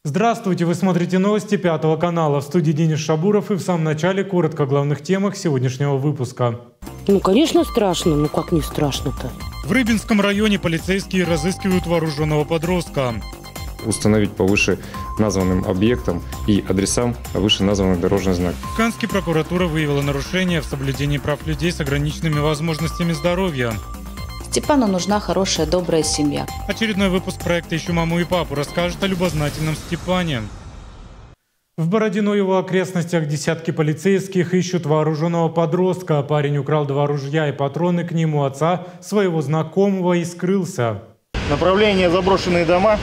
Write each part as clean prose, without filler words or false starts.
Здравствуйте, вы смотрите новости Пятого канала. В студии Денис Шабуров и в самом начале коротко о главных темах сегодняшнего выпуска. Конечно, страшно. Ну как не страшно-то? В Рыбинском районе полицейские разыскивают вооруженного подростка. Установить по выше названным объектам и адресам вышеназванных дорожных знаков. В Канске прокуратура выявила нарушения в соблюдении прав людей с ограниченными возможностями здоровья. Степану нужна хорошая, добрая семья. Очередной выпуск проекта «Ищу маму и папу» расскажет о любознательном Степане. В Бородино и его окрестностях десятки полицейских ищут вооруженного подростка. Парень украл 2 ружья и патроны к ним у отца своего знакомого и скрылся. Направление заброшенные дома.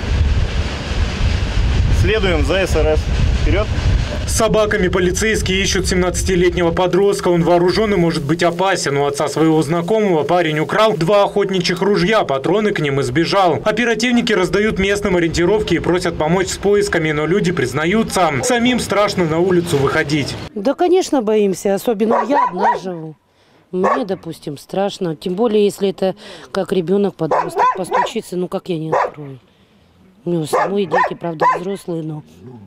Следуем за СРС. Вперед! С собаками полицейские ищут 17-летнего подростка. Он вооружен и может быть опасен. У отца своего знакомого парень украл 2 охотничьих ружья, патроны к ним и сбежал. Оперативники раздают местным ориентировки и просят помочь с поисками, но люди признаются, самим страшно на улицу выходить. Да, конечно, боимся. Особенно я одна живу. Мне, допустим, страшно. Тем более, если это как ребенок, подросток постучится, ну как я не открою. У него самой дети, правда, взрослые, но...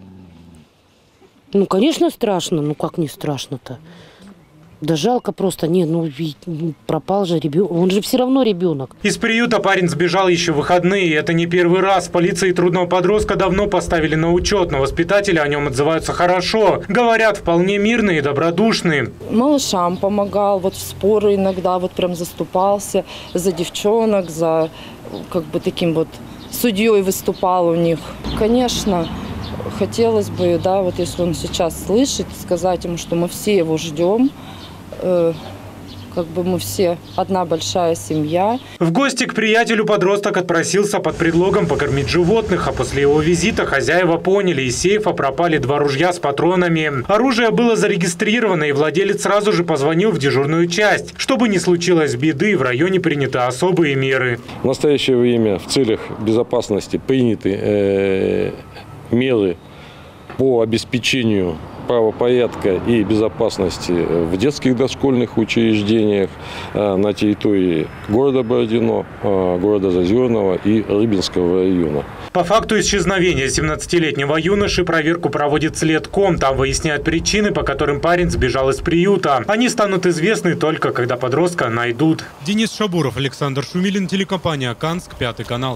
Ну, конечно, страшно. Ну, как не страшно-то? Да жалко просто. Нет, пропал же ребенок. Он же все равно ребенок. Из приюта парень сбежал еще в выходные. Это не первый раз. В полиции трудного подростка давно поставили на учет, но воспитатели о нем отзываются хорошо. Говорят, вполне мирный и добродушный. Малышам помогал, вот в споры иногда вот прям заступался за девчонок, за как бы таким вот судьей выступал у них. Конечно, хотелось бы, да, вот если он сейчас слышит, сказать ему, что мы все его ждем, как бы мы все одна большая семья. В гости к приятелю подросток отпросился под предлогом покормить животных, а после его визита хозяева поняли, из сейфа пропали 2 ружья с патронами. Оружие было зарегистрировано, и владелец сразу же позвонил в дежурную часть. Чтобы не случилось беды, в районе приняты особые меры. В настоящее время в целях безопасности приняты меры по обеспечению правопорядка и безопасности в детских дошкольных учреждениях на территории города Бородино, города Зазерного и Рыбинского района. По факту исчезновения 17-летнего юноши проверку проводит Следком. Там выясняют причины, по которым парень сбежал из приюта. Они станут известны только когда подростка найдут. Денис Шабуров, Александр Шумилин, телекомпания «Канск», Пятый канал.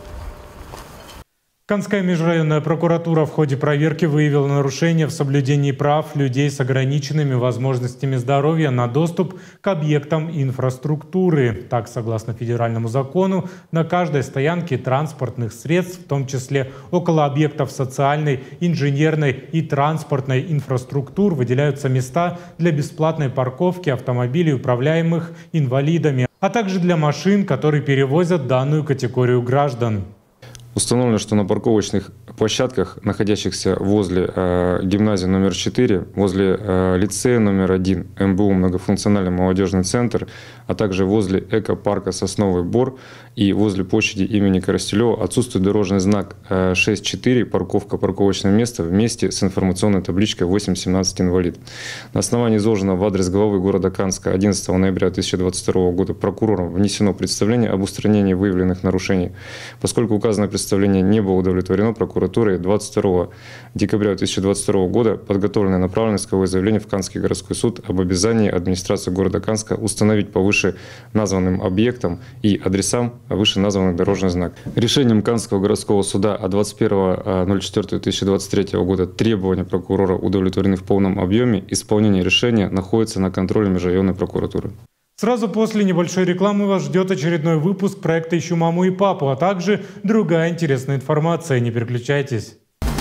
Канская межрайонная прокуратура в ходе проверки выявила нарушения в соблюдении прав людей с ограниченными возможностями здоровья на доступ к объектам инфраструктуры. Так, согласно федеральному закону, на каждой стоянке транспортных средств, в том числе около объектов социальной, инженерной и транспортной инфраструктур, выделяются места для бесплатной парковки автомобилей, управляемых инвалидами, а также для машин, которые перевозят данную категорию граждан. Установлено, что на парковочных площадках, находящихся возле гимназии номер 4, возле лицея номер 1, МБУ «Многофункциональный молодежный центр», а также возле экопарка «Сосновый Бор» и возле площади имени Коростелева отсутствует дорожный знак 6.4 «Парковка, парковочное место» вместе с информационной табличкой 817 инвалид. На основании изложенного в адрес главы города Канска 11 ноября 2022 года прокурором внесено представление об устранении выявленных нарушений. Поскольку указанное представление не было удовлетворено, прокуратурой 22 декабря 2022 года подготовлено и направлено исковое заявление в Канский городской суд об обязании администрации города Канска установить по вышеназванным объектам и адресам вышеназванных дорожных знаков. Решением Канского городского суда от 21.04.2023 года требования прокурора удовлетворены в полном объеме. Исполнение решения находится на контроле межрайонной прокуратуры. Сразу после небольшой рекламы вас ждет очередной выпуск проекта «Ищу маму и папу», а также другая интересная информация. Не переключайтесь.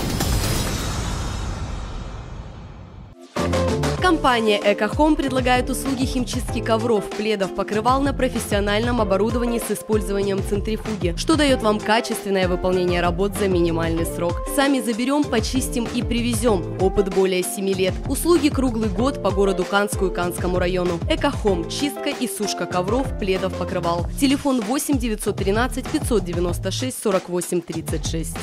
Компания «Экохом» предлагает услуги химчистки ковров, пледов, покрывал на профессиональном оборудовании с использованием центрифуги, что дает вам качественное выполнение работ за минимальный срок. Сами заберем, почистим и привезем. Опыт более 7 лет. Услуги круглый год по городу Канску и Канскому району. «Экохом» – чистка и сушка ковров, пледов, покрывал. Телефон 8 913 596 48 36.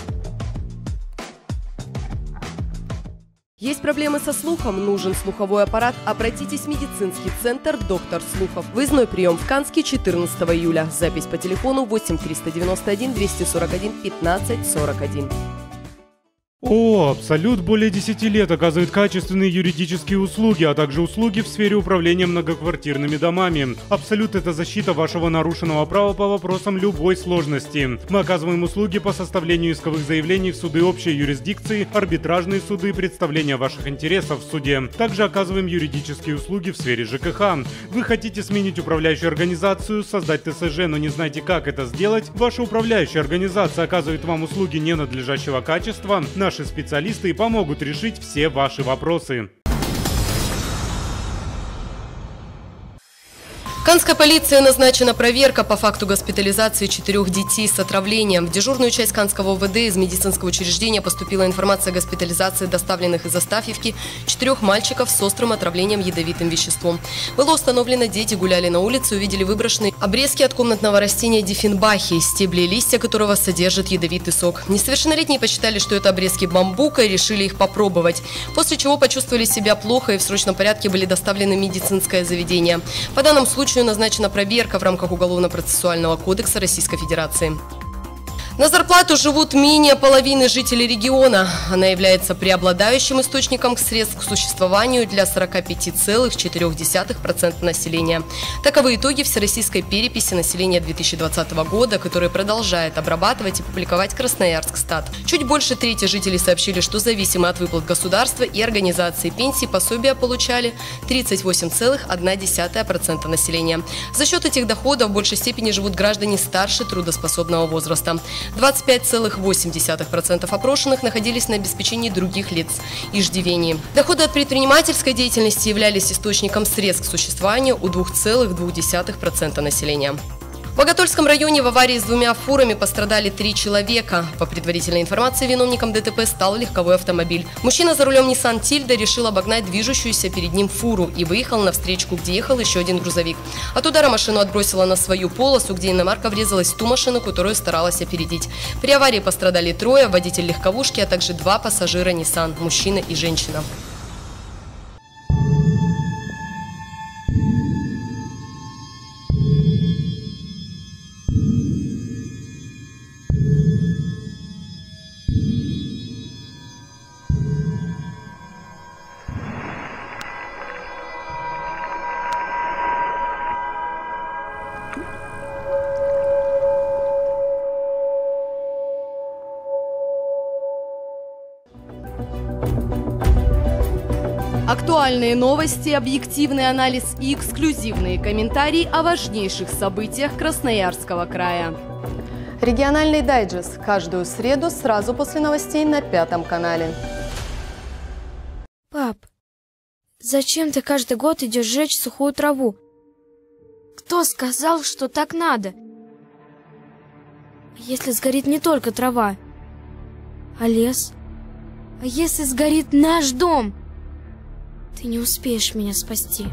Есть проблемы со слухом? Нужен слуховой аппарат? Обратитесь в медицинский центр «Доктор Слухов». Выездной прием в Канске 14 июля. Запись по телефону 8 391 241 15 41. ООО «Абсолют» более 10 лет оказывает качественные юридические услуги, а также услуги в сфере управления многоквартирными домами. «Абсолют» – это защита вашего нарушенного права по вопросам любой сложности. Мы оказываем услуги по составлению исковых заявлений в суды общей юрисдикции, арбитражные суды, представления ваших интересов в суде. Также оказываем юридические услуги в сфере ЖКХ. Вы хотите сменить управляющую организацию, создать ТСЖ, но не знаете, как это сделать? Ваша управляющая организация оказывает вам услуги ненадлежащего качества. Наши специалисты помогут решить все ваши вопросы. Канской полиции назначена проверка по факту госпитализации 4 детей с отравлением. В дежурную часть Канского ОВД из медицинского учреждения поступила информация о госпитализации доставленных из Астафьевки 4 мальчиков с острым отравлением ядовитым веществом. Было установлено, дети гуляли на улице, увидели выброшенные обрезки от комнатного растения диффенбахи, стебли и листья которого содержат ядовитый сок. Несовершеннолетние посчитали, что это обрезки бамбука, и решили их попробовать. После чего почувствовали себя плохо и в срочном порядке были доставлены в медицинское заведение. По данному случаю назначена проверка в рамках Уголовно-процессуального кодекса Российской Федерации. На зарплату живут менее половины жителей региона. Она является преобладающим источником средств к существованию для 45,4% населения. Таковы итоги всероссийской переписи населения 2020 года, которая продолжает обрабатывать и публиковать Красноярскстат. Чуть больше трети жителей сообщили, что зависимы от выплат государства и организации пенсий пособия получали 38,1% населения. За счет этих доходов в большей степени живут граждане старше трудоспособного возраста. 25,8% опрошенных находились на обеспечении других лиц – иждивении. Доходы от предпринимательской деятельности являлись источником средств к существованию у 2,2% населения. В Боготольском районе в аварии с 2 фурами пострадали 3 человека. По предварительной информации, виновником ДТП стал легковой автомобиль. Мужчина за рулем Nissan Тильда решил обогнать движущуюся перед ним фуру и выехал на встречку, где ехал еще один грузовик. От удара машину отбросила на свою полосу, где иномарка врезалась в ту машину, которую старалась опередить. При аварии пострадали 3: водитель легковушки, а также 2 пассажира Nissan – мужчина и женщина. Актуальные новости, объективный анализ и эксклюзивные комментарии о важнейших событиях Красноярского края. Региональный дайджест каждую среду сразу после новостей на 5 канале. Пап, зачем ты каждый год идешь жечь сухую траву? Кто сказал, что так надо? А если сгорит не только трава, а лес? А если сгорит наш дом? Ты не успеешь меня спасти.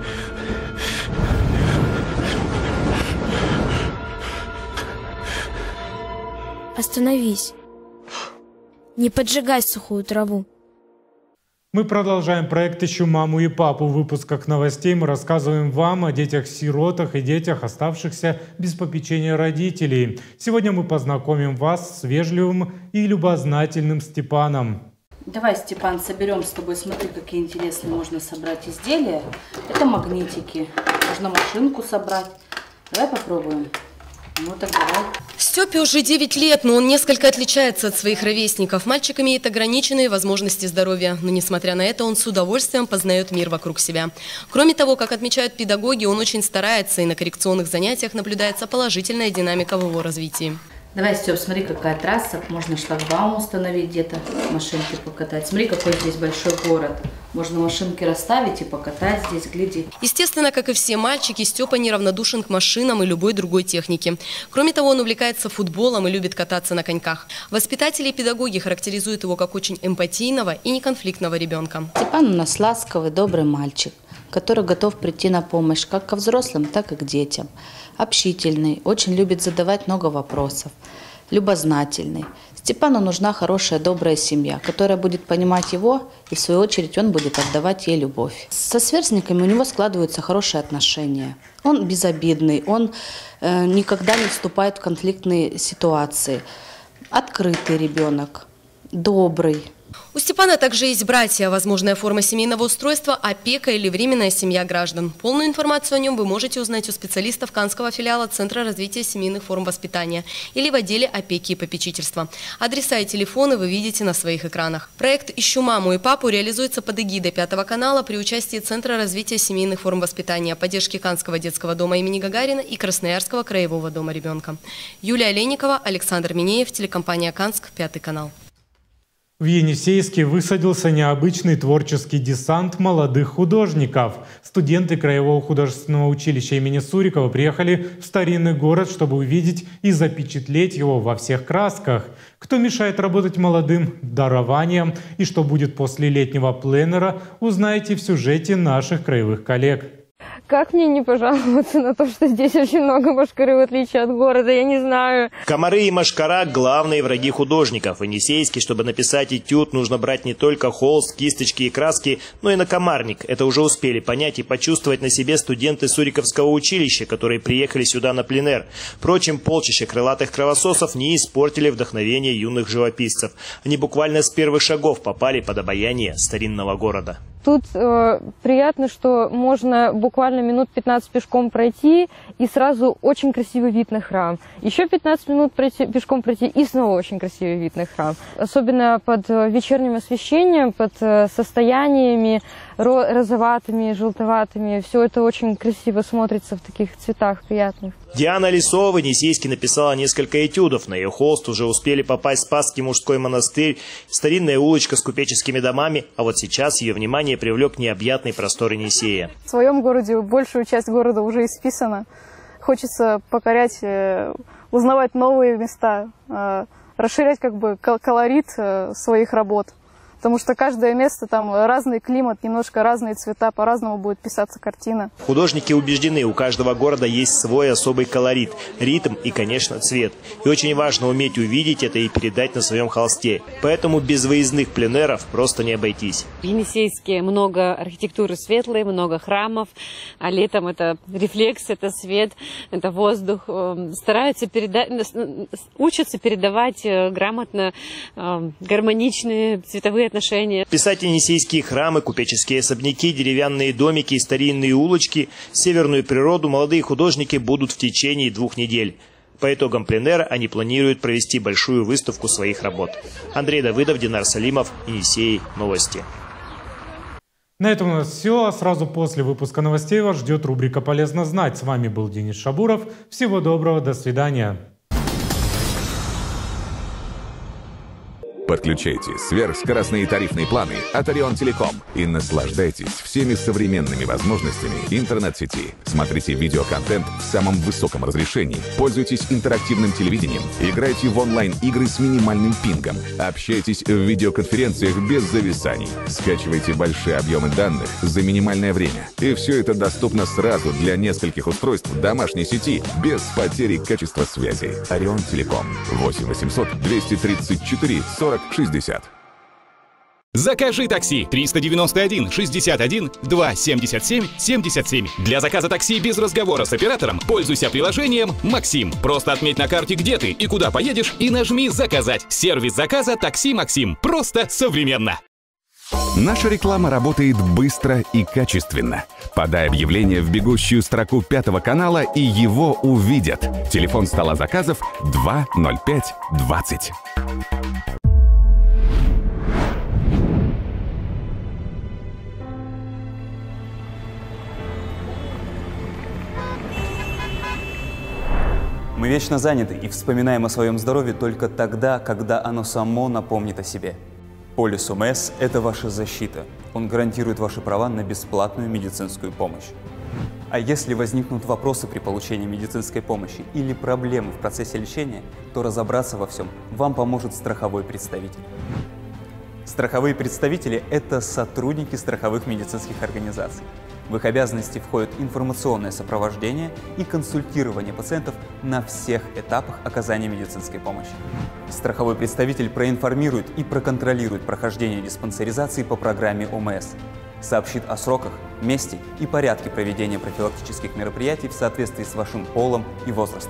Остановись. Не поджигай сухую траву. Мы продолжаем проект «Ищу маму и папу». В выпусках новостей мы рассказываем вам о детях-сиротах и детях, оставшихся без попечения родителей. Сегодня мы познакомим вас с вежливым и любознательным Степаном. Давай, Степан, соберем с тобой. Смотри, какие интересные можно собрать изделия. Это магнитики. Можно машинку собрать. Давай попробуем. Ну так давай. Степе уже 9 лет, но он несколько отличается от своих ровесников. Мальчик имеет ограниченные возможности здоровья, но несмотря на это он с удовольствием познает мир вокруг себя. Кроме того, как отмечают педагоги, он очень старается, и на коррекционных занятиях наблюдается положительная динамика в его развитии. Давай, Степ, смотри, какая трасса. Можно шлагбаум установить где-то, машинки покатать. Смотри, какой здесь большой город. Можно машинки расставить и покатать здесь, гляди. Естественно, как и все мальчики, Степа неравнодушен к машинам и любой другой технике. Кроме того, он увлекается футболом и любит кататься на коньках. Воспитатели и педагоги характеризуют его как очень эмпатийного и неконфликтного ребенка. Степан у нас ласковый, добрый мальчик, который готов прийти на помощь как ко взрослым, так и к детям. Общительный, очень любит задавать много вопросов, любознательный. Степану нужна хорошая, добрая семья, которая будет понимать его, и в свою очередь он будет отдавать ей любовь. Со сверстниками у него складываются хорошие отношения. Он безобидный, он никогда не вступает в конфликтные ситуации. Открытый ребенок. добрый. У Степана также есть братья, возможная форма семейного устройства, опека или временная семья граждан. Полную информацию о нем вы можете узнать у специалистов Канского филиала Центра развития семейных форм воспитания или в отделе опеки и попечительства. Адреса и телефоны вы видите на своих экранах. Проект «Ищу маму и папу» реализуется под эгидой 5-го канала при участии Центра развития семейных форм воспитания, поддержки Канского детского дома имени Гагарина и Красноярского краевого дома ребенка. Юлия Олейникова, Александр Минеев, телекомпания «Канск», 5-й канал. В Енисейске высадился необычный творческий десант молодых художников. Студенты Краевого художественного училища имени Сурикова приехали в старинный город, чтобы увидеть и запечатлеть его во всех красках. Кто мешает работать молодым дарованием и что будет после летнего пленэра, узнаете в сюжете наших краевых коллег. Как мне не пожаловаться на то, что здесь очень много мошкары, в отличие от города, я не знаю. Комары и мошкара – главные враги художников. В Енисейске, чтобы написать этюд, нужно брать не только холст, кисточки и краски, но и накомарник. Это уже успели понять и почувствовать на себе студенты Суриковского училища, которые приехали сюда на пленэр. Впрочем, полчища крылатых кровососов не испортили вдохновение юных живописцев. Они буквально с первых шагов попали под обаяние старинного города. Тут приятно, что можно буквально минут 15 пешком пройти, и сразу очень красивый вид на храм. Еще 15 минут пешком пройти, и снова очень красивый вид на храм. Особенно под вечерним освещением, под состояниями розоватыми, желтоватыми. Все это очень красиво смотрится в таких цветах приятных. Диана Лисова в Енисейске написала несколько этюдов. На ее холст уже успели попасть Спасский мужской монастырь, старинная улочка с купеческими домами, а вот сейчас ее внимание привлек необъятный простор Енисея. В своем городе большую часть города уже исписана. Хочется покорять, узнавать новые места, расширять колорит своих работ. Потому что каждое место, там разный климат, немножко разные цвета, по-разному будет писаться картина. Художники убеждены, у каждого города есть свой особый колорит, ритм и, конечно, цвет. И очень важно уметь увидеть это и передать на своем холсте. Поэтому без выездных пленэров просто не обойтись. В Енисейске много архитектуры светлой, много храмов, а летом это рефлекс, это свет, это воздух. Стараются учатся передавать грамотно гармоничные цветовые отношения. Писать енисейские храмы, купеческие особняки, деревянные домики и старинные улочки, северную природу молодые художники будут в течение 2 недель. По итогам пленэра они планируют провести большую выставку своих работ. Андрей Давыдов, Динар Салимов, Енисей. Новости. На этом у нас все. А сразу после выпуска новостей вас ждет рубрика «Полезно знать». С вами был Денис Шабуров. Всего доброго, до свидания. Подключайте сверхскоростные тарифные планы от Орион Телеком и наслаждайтесь всеми современными возможностями интернет-сети. Смотрите видеоконтент в самом высоком разрешении, пользуйтесь интерактивным телевидением, играйте в онлайн-игры с минимальным пингом, общайтесь в видеоконференциях без зависаний, скачивайте большие объемы данных за минимальное время. И все это доступно сразу для нескольких устройств домашней сети без потери качества связи. Орион Телеком. 8 800 234 40 60. Закажи такси 391 61 277 77. Для заказа такси без разговора с оператором пользуйся приложением «Максим». Просто отметь на карте, где ты и куда поедешь, и нажми «Заказать». Сервис заказа «Такси Максим». Просто современно. Наша реклама работает быстро и качественно. Подай объявление в бегущую строку 5-го канала, и его увидят. Телефон стола заказов 205 20. Мы вечно заняты и вспоминаем о своем здоровье только тогда, когда оно само напомнит о себе. Полис ОМС – это ваша защита. Он гарантирует ваши права на бесплатную медицинскую помощь. А если возникнут вопросы при получении медицинской помощи или проблемы в процессе лечения, то разобраться во всем вам поможет страховой представитель. Страховые представители – это сотрудники страховых медицинских организаций. В их обязанности входит информационное сопровождение и консультирование пациентов на всех этапах оказания медицинской помощи. Страховой представитель проинформирует и проконтролирует прохождение диспансеризации по программе ОМС, сообщит о сроках, месте и порядке проведения профилактических мероприятий в соответствии с вашим полом и возрастом.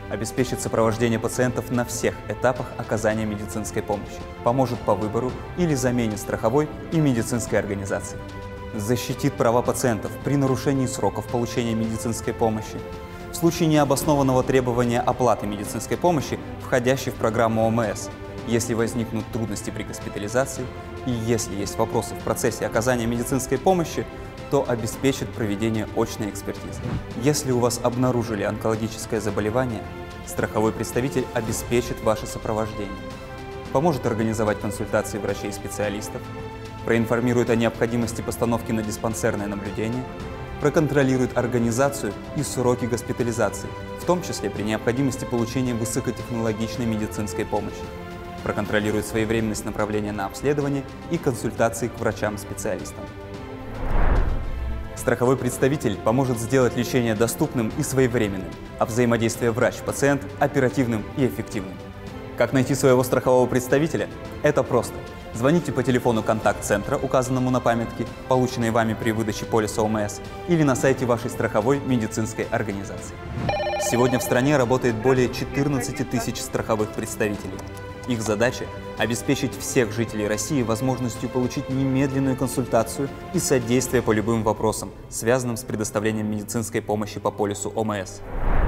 обеспечит сопровождение пациентов на всех этапах оказания медицинской помощи, поможет по выбору или замене страховой и медицинской организации, защитит права пациентов при нарушении сроков получения медицинской помощи, в случае необоснованного требования оплаты медицинской помощи, входящей в программу ОМС, если возникнут трудности при госпитализации и если есть вопросы в процессе оказания медицинской помощи, то обеспечит проведение очной экспертизы. Если у вас обнаружили онкологическое заболевание, страховой представитель обеспечит ваше сопровождение, поможет организовать консультации врачей и специалистов, проинформирует о необходимости постановки на диспансерное наблюдение, проконтролирует организацию и сроки госпитализации, в том числе при необходимости получения высокотехнологичной медицинской помощи, проконтролирует своевременность направления на обследование и консультации к врачам-специалистам. Страховой представитель поможет сделать лечение доступным и своевременным, а взаимодействие врач-пациент оперативным и эффективным. Как найти своего страхового представителя? Это просто. Звоните по телефону контакт-центра, указанному на памятке, полученной вами при выдаче полиса ОМС, или на сайте вашей страховой медицинской организации. Сегодня в стране работает более 14 тысяч страховых представителей. Их задача – обеспечить всех жителей России возможностью получить немедленную консультацию и содействие по любым вопросам, связанным с предоставлением медицинской помощи по полису ОМС.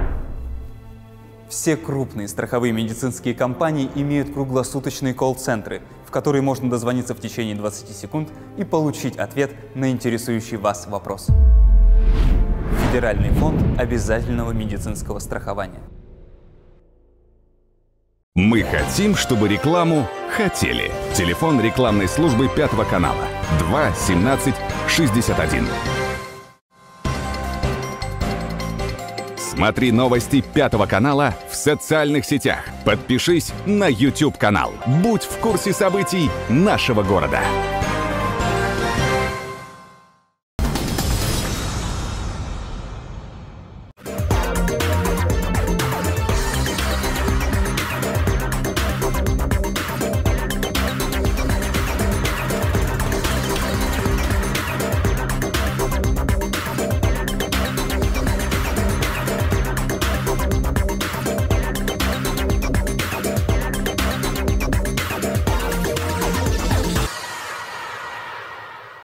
Все крупные страховые медицинские компании имеют круглосуточные колл-центры, в которые можно дозвониться в течение 20 секунд и получить ответ на интересующий вас вопрос. Федеральный фонд обязательного медицинского страхования. Мы хотим, чтобы рекламу хотели. Телефон рекламной службы 5 канала 2 17 61. Смотри новости 5 канала в социальных сетях. Подпишись на YouTube-канал. Будь в курсе событий нашего города.